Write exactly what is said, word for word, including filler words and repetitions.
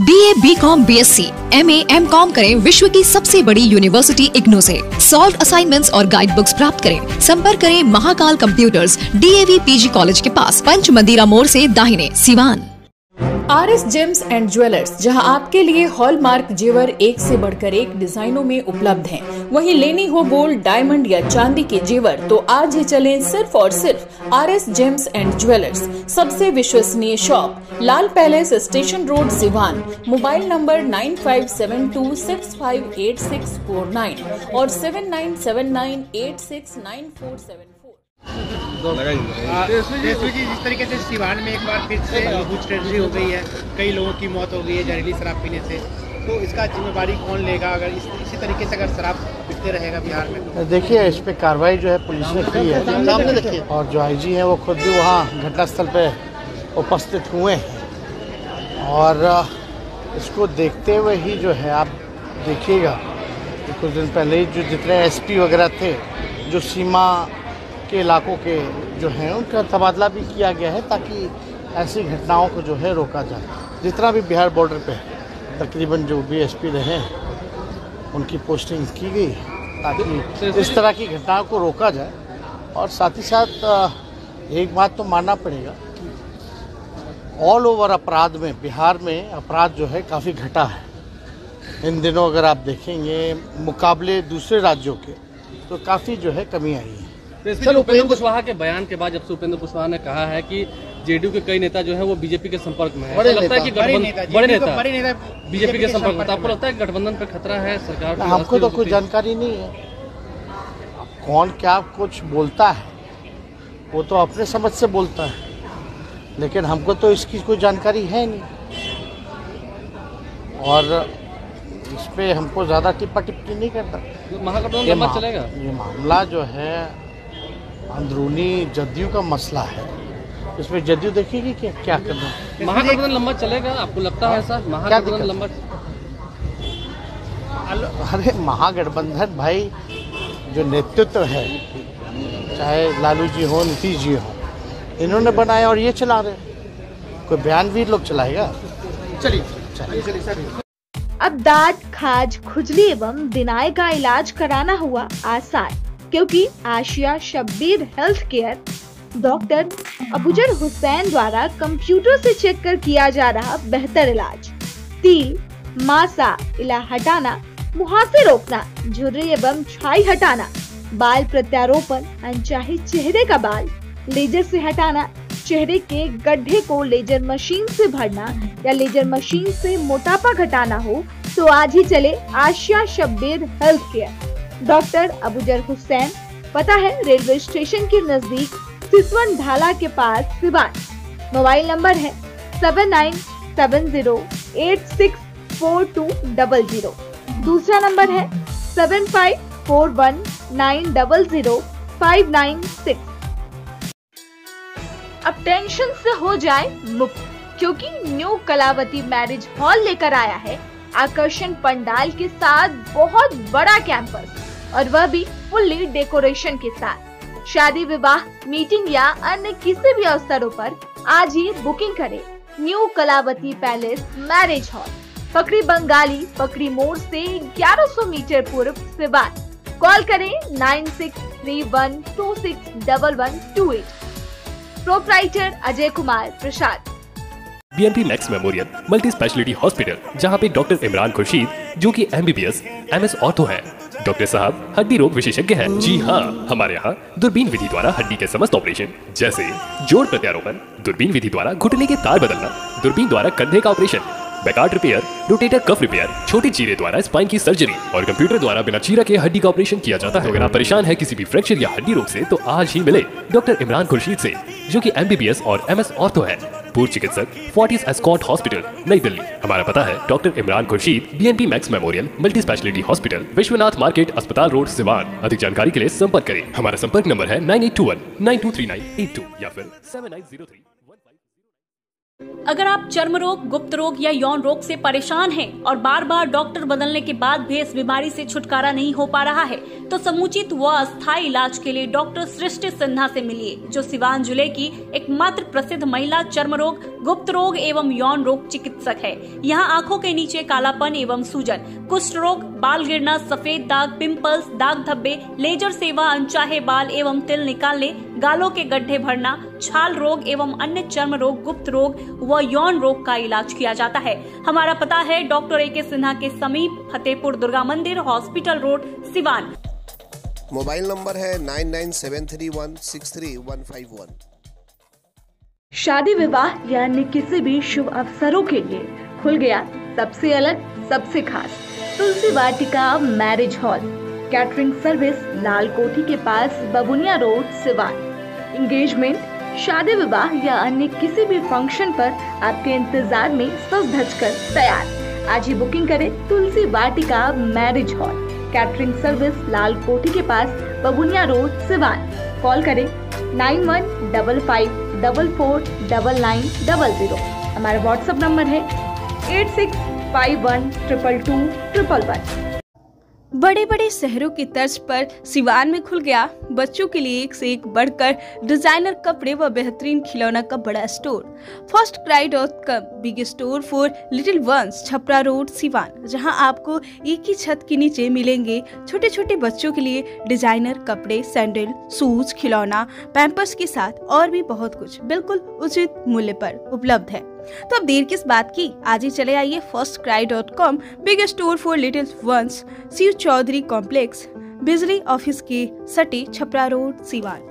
BA, BCom, BSc, MA, MCom करें विश्व की सबसे बड़ी यूनिवर्सिटी इग्नू से। सॉल्व असाइनमेंट्स और गाइड बुक्स प्राप्त करें। संपर्क करें Mahakal computers, DAV PG college के पास, पंच मंदिरा मोड़ से दाहिने, Siwan. R S gems and jewellers, जहां आपके लिए हॉलमार्क जेवर एक से बढ़कर एक डिजाइनों में उपलब्ध हैं। वहीं लेनी हो गोल्ड, डायमंड या चांदी के जेवर तो आज ही चलें सिर्फ और सिर्फ R S gems and jewellers. सबसे विश्वसनीय shop, Lal palace, station road, Siwan. Mobile number nine five seven two six five eight six four nine और seven nine seven nine eight six nine four seven four. जी, जिस तरीके से सिवान में एक बार फिर से कुछ ट्रेजेडी हो गई है, कई लोगों की मौत हो गई है जहरीली शराब पीने से, तो इसका जिम्मेवारी कौन लेगा अगर इस, इसी तरीके से अगर शराब पीते रहेगा बिहार में? देखिए, इस पे कार्रवाई जो है पुलिस ने की है और जो आईजी हैं वो खुद भी वहाँ घटनास्थल पे उपस्थित हुए हैं और इसको देखते हुए ही जो है आप देखिएगा कि कुछ दिन पहले ही जो जितने एसपी वगैरह थे जो सीमा के इलाकों के जो हैं उनका तबादला भी किया गया है ताकि ऐसी घटनाओं को जो है रोका जाए। जितना भी बिहार बॉर्डर पे तकरीबन जो भी एसपी रहे उनकी पोस्टिंग की गई ताकि इस तरह की घटनाओं को रोका जाए। और साथ ही साथ एक बात तो मानना पड़ेगा कि ऑल ओवर अपराध में बिहार में अपराध जो है काफ़ी घटा है। इन दिनों अगर आप देखेंगे मुकाबले दूसरे राज्यों के तो काफ़ी जो है कमी आई है। चलो, उपेंद्र कुशवाहा के बयान के बाद जब से उपेंद्र कुशवाहा ने कहा है कि जेडीयू के कई नेता जो है वो बीजेपी के संपर्क में है, बड़े लगता है कि बड़े नेता बड़े नेता बड़े नेता बीजेपी के संपर्क में, आपको लगता है कि गठबंधन पर खतरा है सरकार को? हमको तो कोई जानकारी नहीं है कौन क्या कुछ बोलता है, वो तो अपने समझ से बोलता है, लेकिन हमको तो इसकी कोई जानकारी है नहीं और इस पे हमको ज़्यादा टिप्पा टिप्पणी नहीं करता। महागठबंधन लंबा चलेगा? ये मामला जो है अंदरूनी जदयू का मसला है, इसमें जदयू देखेगी कि क्या करना है। महागठबंधन लंबा चलेगा, आपको लगता है ऐसा? महागठबंधन लंबा? अरे महागठबंधन भाई जो नेतृत्व है, चाहे लालू जी हो, नीतीश जी हो, इन्होंने बनाया और ये चला रहे। कोई बयानवीर लोग चलाएगा? चलिए चलिए। अब दांत, खाज, खुजली एवं दिनाय का इलाज कराना हुआ आसान, क्योंकि Ashiya Shabbir health care doctor Abuzar Hussain द्वारा कंप्यूटर से चेक कर किया जा रहा बेहतर इलाज। तिल, मासा, इला हटाना, मुहासे रोकना, झुर्री एवं छाई हटाना, बाल प्रत्यारोपण, अनचाही चेहरे का बाल लेजर से हटाना, चेहरे के गड्ढे को लेजर मशीन से भरना या लेजर मशीन से मोटापा घटाना हो तो आज ही चले Ashiya Shabbir health care. Doctor Abuzar Hussain, पता है रेलवे स्टेशन के नजदीक सिसवन ढाला के पास, सिवान। मोबाइल नंबर है seven nine seven zero eight six four two double zero. दूसरा नंबर है seven five four one nine double zero five nine six. अब टेंशन से हो जाए मुक्त, क्योंकि न्यू कलावती मैरिज हॉल लेकर आया है आकर्षण पंडाल के साथ बहुत बड़ा कैंपस और वह भी फुल्ली डेकोरेशन के साथ। शादी, विवाह, मीटिंग या अन्य किसी भी अवसरों पर आज ही बुकिंग करें। New Kalavati palace marriage hall, Pakri Bangali, Pakri मोड़ से ग्यारह सौ मीटर पूर्व, सिवान। कॉल करें nine six three one two six double one two eight. Proprietor Ajay Kumar Prasad. BNP max memorial multi speciality hospital, जहां पे डॉक्टर इमरान खुर्शीद जो कि एमबीबीएस एमएस ऑर्थो हैं। डॉक्टर साहब हड्डी रोग विशेषज्ञ हैं। जी हाँ, हमारे यहाँ दूरबीन विधि द्वारा हड्डी के समस्त ऑपरेशन जैसे जोड़ प्रत्यारोपण, दूरबीन विधि द्वारा घुटने के तार बदलना, दूरबीन द्वारा कंधे का operation, bankart repair, rotator cuff repair, छोटे चीरे द्वारा स्पाइन की सर्जरी और कंप्यूटर द्वारा बिना चीरा के हड्डी का ऑपरेशन किया जाता है। अगर आप परेशान है किसी भी फ्रैक्चर या हड्डी रोग से तो आज ही मिले डॉक्टर इमरान खुर्शीद से, जो कि एमबीबीएस और एमएस ऑर्थो है। पूर्व चिकित्सक, फोर्टिस एस्कॉट हॉस्पिटल, नई दिल्ली। हमारा पता है doctor Imran Khurshid, BNP max memorial multi speciality hospital, Vishwanath market, अस्पताल रोड, सिवान। अधिक जानकारी के लिए संपर्क करें। हमारा संपर्क नंबर है nine eight two one nine two three nine eight two या फिर सेवन नाइन जीरो थ्री। अगर आप चर्म रोग, गुप्त रोग या यौन रोग से परेशान हैं और बार बार डॉक्टर बदलने के बाद भी इस बीमारी से छुटकारा नहीं हो पा रहा है, तो समुचित व अस्थायी इलाज के लिए डॉक्टर सृष्टि सिन्हा से मिलिए, जो सिवान जिले की एकमात्र प्रसिद्ध महिला चर्म रोग, गुप्त रोग एवं यौन रोग चिकित्सक है। यहाँ आंखों के नीचे कालापन एवं सूजन, कुष्ठ रोग, बाल गिरना, सफेद दाग, पिंपल्स, दाग धब्बे, लेजर सेवा, अनचाहे बाल एवं तिल निकालने, गालों के गड्ढे भरना, छाल रोग एवं अन्य चर्म रोग, गुप्त रोग व यौन रोग का इलाज किया जाता है। हमारा पता है डॉक्टर ए के सिन्हा के समीप फतेहपुर दुर्गा मंदिर, hospital road, Siwan. Mobile number है nine nine seven three one six three one five one. शादी विवाह या अन्य किसी भी शुभ अवसरों के लिए खुल गया सबसे अलग, सबसे खास Tulsi Vatika marriage hall. Catering service Lal Kothi के पास, बबुनिया रोड, सिवान। एंगेजमेंट, शादी विवाह या अन्य किसी भी फंक्शन पर आपके इंतजार में सज धज कर तैयार। आज ही बुकिंग करें Tulsi Vatika marriage hall. Catering service Lal Kothi के पास, बबुनिया रोड, सिवान। कॉल करें nine one double five double four double nine double zero. हमारा व्हाट्सएप नंबर है eight six five one triple two triple one. बड़े बड़े शहरों की तर्ज पर सिवान में खुल गया बच्चों के लिए एक से एक बढ़कर डिजाइनर कपड़े व बेहतरीन खिलौना का बड़ा store. First cry dot com big store for little ones, Chhapra road, Siwan, जहां आपको एक ही छत के नीचे मिलेंगे छोटे छोटे बच्चों के लिए डिजाइनर कपड़े, सैंडल, शूज, खिलौना, पैम्पर्स के साथ और भी बहुत कुछ बिल्कुल उचित मूल्य पर उपलब्ध है। तो अब देर किस बात की, आज ही चले आइए first cry dot com big store for little ones, Shiv Chaudhary complex, बिजली ऑफिस के सटे, छपरा रोड, सिवान।